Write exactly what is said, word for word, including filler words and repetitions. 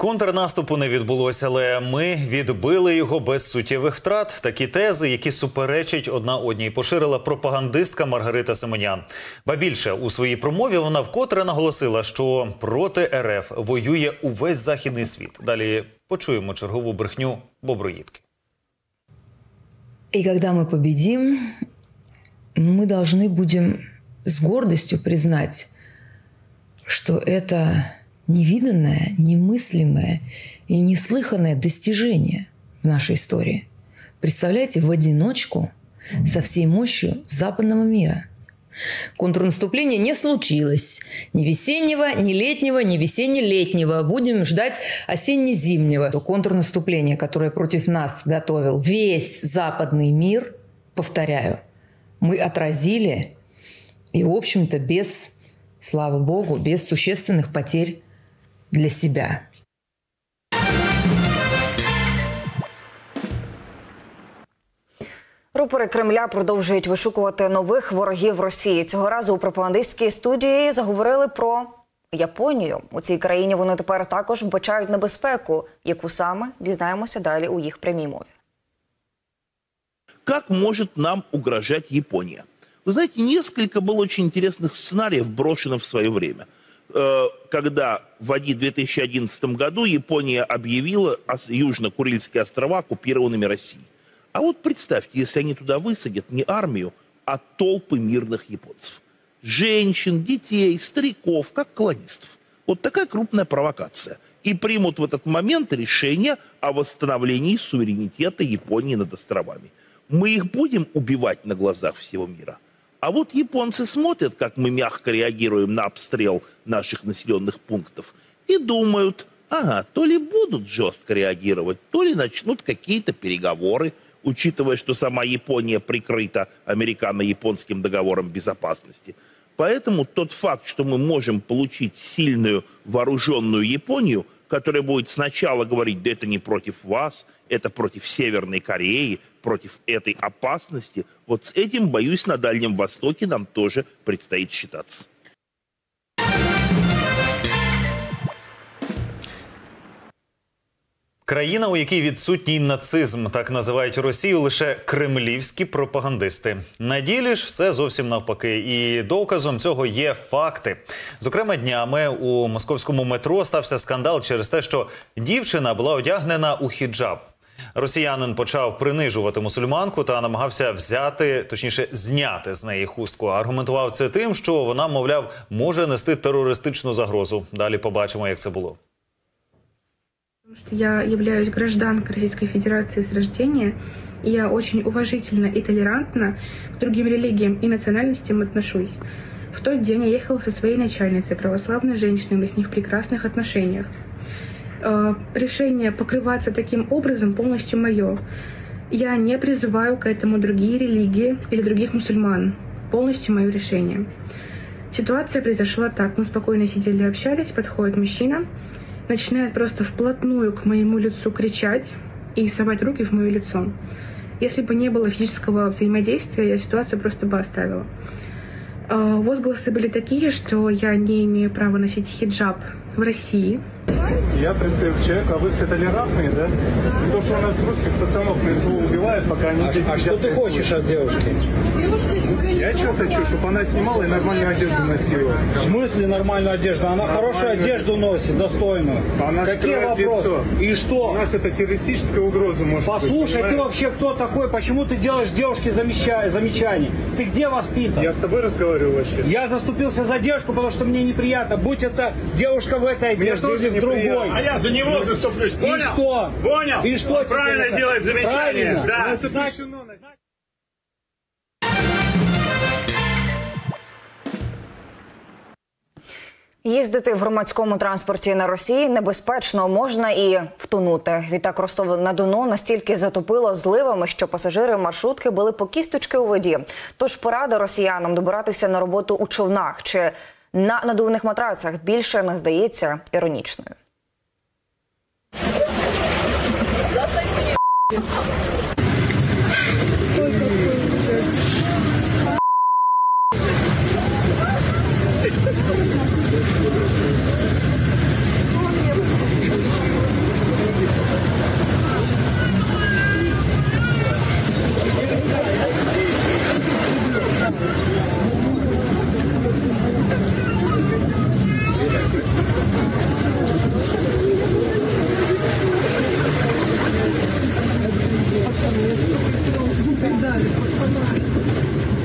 Контрнаступу не відбулося, але ми відбили його без суттєвих втрат. Такі тези, які суперечать одна одній, поширила пропагандистка Маргарита Симонян. Ба більше, у своїй промові вона вкотре наголосила, що проти РФ воює увесь західний світ. Далі почуємо чергову брехню Боброїдки. И когда мы победим, мы должны будем с гордостью признать, что это невиданное, немыслимое и неслыханное достижение в нашей истории. Представляете, в одиночку со всей мощью западного мира. Контрнаступление не случилось. Ни весеннего, ни летнего, ни весенне-летнего. Будем ждать осенне-зимнего. То контрнаступление, которое против нас готовил весь западный мир, повторяю, мы отразили и, в общем-то, без, слава богу, без существенных потерь для себя. Рупори Кремля продовжують вишукувати нових ворогів Росії. Цього разу у пропагандистській студії заговорили про Японію. У цій країні вони тепер також вбачають небезпеку, яку саме дізнаємося далі у їх прямій мові. Как может нам угрожать Япония? Вы знаете, несколько было очень интересных сценариев брошено в свое время. Когда в две тысячи одиннадцатом году Япония объявила Южно-Курильские острова оккупированными Россией. А вот представьте, если они туда высадят не армию, а толпы мирных японцев. Женщин, детей, стариков, как колонистов. Вот такая крупная провокация. И примут в этот момент решение о восстановлении суверенитета Японии над островами. Мы их будем убивать на глазах всего мира. А вот японцы смотрят, как мы мягко реагируем на обстрел наших населенных пунктов, и думают, ага, то ли будут жестко реагировать, то ли начнут какие-то переговоры, учитывая, что сама Япония прикрыта американо-японским договором безопасности. Поэтому тот факт, что мы можем получить сильную вооруженную Японию, которая будет сначала говорить, да это не против вас, это против Северной Кореи, против этой опасности, вот с этим, боюсь, на Дальнем Востоке нам тоже предстоит считаться. Країна, у якій відсутній нацизм, так називають Росію лише кремлівські пропагандисти. На ділі ж все зовсім навпаки. І доказом цього є факти. Зокрема, днями у московському метро стався скандал через те, що дівчина була одягнена у хіджаб. Росіянин почав принижувати мусульманку та намагався взяти, точніше, зняти з неї хустку. Аргументував це тим, що вона, мовляв, може нести терористичну загрозу. Далі побачимо, як це було. Потому что я являюсь гражданкой Российской Федерации с рождения, и я очень уважительно и толерантно к другим религиям и национальностям отношусь. В тот день я ехала со своей начальницей, православной женщиной, мы с ней в прекрасных отношениях. Решение покрываться таким образом полностью мое. Я не призываю к этому другие религии или других мусульман. Полностью мое решение. Ситуация произошла так. Мы спокойно сидели, общались, подходит мужчина, начинает просто вплотную к моему лицу кричать и совать руки в мое лицо. Если бы не было физического взаимодействия, я ситуацию просто бы оставила. Возгласы были такие, что я не имею права носить хиджаб в России. Я представитель человека, а вы все толерантные, да? То, что у нас русских пацанов на СВО убивают, пока они а, здесь а сидят. что ты хочешь от девушки? Я что хочу, чтобы она снимала и нормальную одежду носила. В смысле нормальную одежду? Она Нормальную хорошую одежду носит, достойную. Она Какие вопросы? лицо. И что? У нас это террористическая угроза, может Послушай, быть, ты вообще кто такой? Почему ты делаешь девушке замеча... замечания? Ты где воспитан? Я с тобой разговариваю вообще. Я заступился за девушку, потому что мне неприятно. Будь это девушка в этой одежде или в другой. А я за него заступлюсь, понял? И что? Понял? И что? Он правильно это? делает замечание. Правильно? Да. Значит, Їздити в громадському транспорті на Росії небезпечно, можна і втонути. Відтак Ростов-на-Дону настільки затопило зливами, що пасажири маршрутки були по кісточки у воді. Тож порада росіянам добиратися на роботу у човнах чи на надувних матрацах більше не здається іронічною. Я столько сделал, вы передали, пацана.